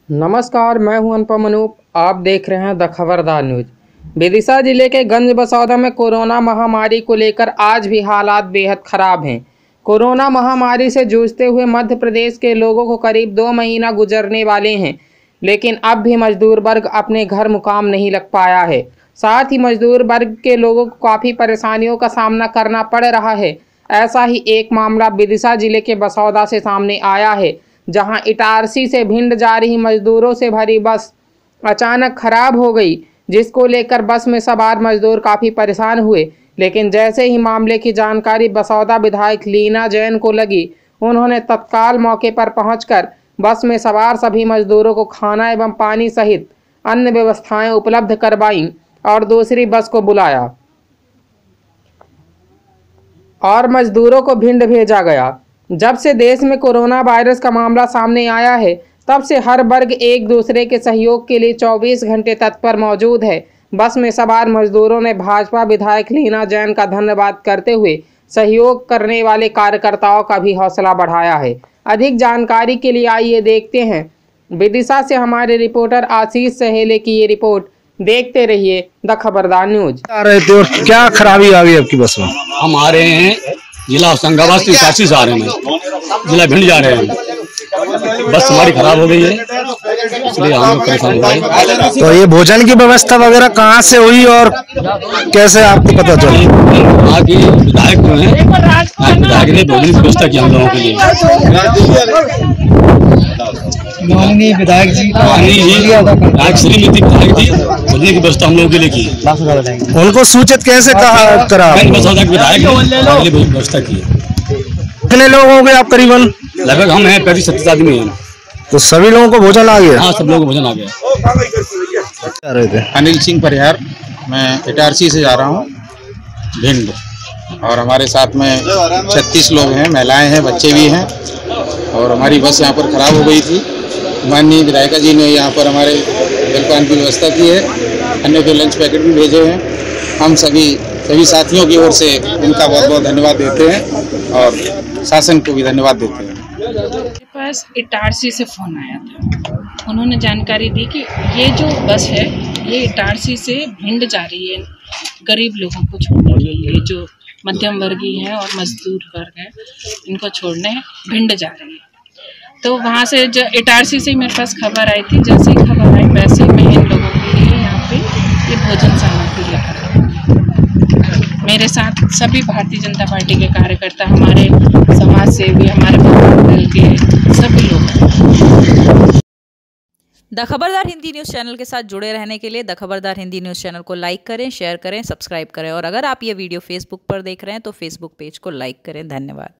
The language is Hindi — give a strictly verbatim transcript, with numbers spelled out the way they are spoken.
नमस्कार, मैं हूं अनुपम अनूप। आप देख रहे हैं द खबरदार न्यूज। विदिशा जिले के गंज बसौदा में कोरोना महामारी को लेकर आज भी हालात बेहद खराब हैं। कोरोना महामारी से जूझते हुए मध्य प्रदेश के लोगों को करीब दो महीना गुजरने वाले हैं, लेकिन अब भी मजदूर वर्ग अपने घर मुकाम नहीं लग पाया है। साथ ही मजदूर वर्ग के लोगों को काफ़ी परेशानियों का सामना करना पड़ रहा है। ऐसा ही एक मामला विदिशा जिले के बसौदा से सामने आया है, जहां इटारसी से भिंड जा रही मजदूरों से भरी बस अचानक खराब हो गई, जिसको लेकर बस में सवार मजदूर काफ़ी परेशान हुए। लेकिन जैसे ही मामले की जानकारी बसौदा विधायक लीना जैन को लगी, उन्होंने तत्काल मौके पर पहुंचकर बस में सवार सभी मजदूरों को खाना एवं पानी सहित अन्य व्यवस्थाएं उपलब्ध करवाईं और दूसरी बस को बुलाया और मजदूरों को भिंड भेजा गया। जब से देश में कोरोना वायरस का मामला सामने आया है, तब से हर वर्ग एक दूसरे के सहयोग के लिए चौबीस घंटे तत्पर मौजूद है। बस में सवार मजदूरों ने भाजपा विधायक लीना जैन का धन्यवाद करते हुए सहयोग करने वाले कार्यकर्ताओं का भी हौसला बढ़ाया है। अधिक जानकारी के लिए आइए देखते हैं विदिशा से हमारे रिपोर्टर आशीष सहेले की ये रिपोर्ट। देखते रहिए द खबरदार न्यूज। आ रहे थे और क्या खराबी आ गई आपकी बस में? हम आ रहे हैं जिला होशंगाबाद से इटारसी से आ रहे हैं, जिला भिंड जा रहे हैं। बस हमारी खराब हो गई है, इसलिए हम लोग परेशान हो गए। तो ये भोजन की व्यवस्था वगैरह कहाँ से हुई और कैसे आपको पता चली? वहाँ की विधायक जो है, विधायक ने भोजन की व्यवस्था की हम लोगों के लिए। माननीय विधायक जी माननीय जी विधायक श्रीमती विधायक जी भोजन की व्यवस्था हम लोगों के लिए की। उनको सूचित कैसे कहा करा? बसौदा के विधायक ने हमारे लिए व्यवस्था की है। कितने लोग होंगे आप करीबन? लगभग हम हैं पैंतीस सत्तीस आदमी हैं। तो सभी लोगों को भोजन आ गया? हाँ, सब लोगों को भोजन आ गया। जा रहे थे अनिल सिंह परिहार, मैं इटारसी से जा रहा हूँ भिंड, और हमारे साथ में छत्तीस लोग हैं, महिलाएं हैं, बच्चे भी हैं। और हमारी बस यहाँ पर खराब हो गई थी। माननीय विधायिका जी ने यहाँ पर हमारे जलपान की व्यवस्था की है, अन्य को लंच पैकेट भी भेजे हैं। हम सभी सभी साथियों की ओर से इनका बहुत बहुत धन्यवाद देते हैं और शासन को भी धन्यवाद देते हैं। मेरे पास इटारसी से फ़ोन आया था। उन्होंने जानकारी दी कि ये जो बस है ये इटारसी से भिंड जा रही है, गरीब लोगों को छोड़ने के लिए, जो मध्यम वर्गीय हैं और मजदूर वर्ग हैं, इनको छोड़ने भिंड जा रही है। तो वहाँ से जो इटारसी से मेरे पास खबर आई थी, जैसे ही खबर आई वैसे ही मैं इन लोगों के लिए यहाँ पे ये भोजन सामग्री लेकर आई। मेरे साथ सभी भारतीय जनता पार्टी के कार्यकर्ता, हमारे समाज सेवी, हमारे दल के सभी लोग। The Khabardar Hindi news channel के साथ जुड़े रहने के लिए the Khabardar Hindi news channel को लाइक करें, शेयर करें, सब्सक्राइब करें और अगर आप ये वीडियो फेसबुक पर देख रहे हैं तो फेसबुक पेज को लाइक करें। धन्यवाद।